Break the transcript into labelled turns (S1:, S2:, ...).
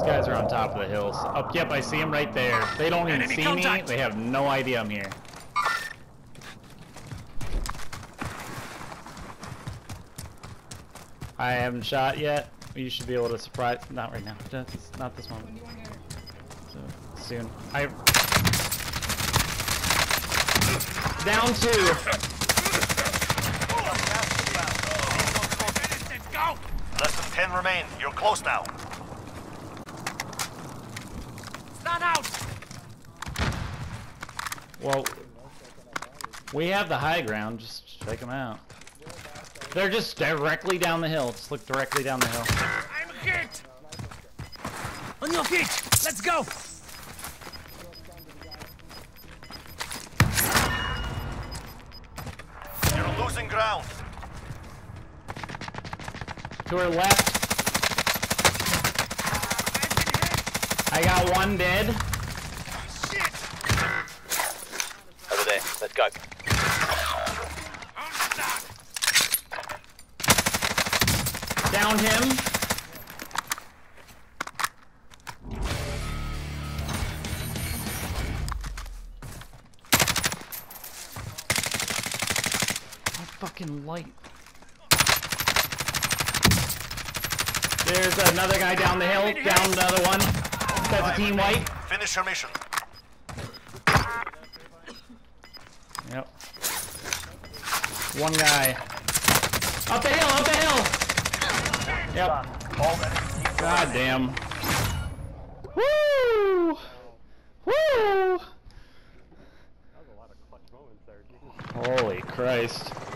S1: These guys are on top of the hills. Oh, yep, I see them right there. They don't even see me. They have no idea I'm here. I haven't shot yet. You should be able to surprise. Not right now. Not this one. So, soon. Down 2.
S2: Less than 10 remain. You're close now.
S3: Stand out.
S1: Well, we have the high ground. Just check them out. They're just directly down the hill. Just look directly down the hill.
S3: I'm hit. On your feet. Let's go.
S2: You're losing ground.
S1: To our left. I got 1 dead.
S3: Shit.
S2: Over there. Let's go.
S1: Down him. My fucking light. There's another guy down the hill. Down another one. That's a team wipe.
S2: Finish your mission.
S1: Yep. 1 guy. Up the hill, up the hill! Yep. God damn. Woo! Woo! Holy Christ.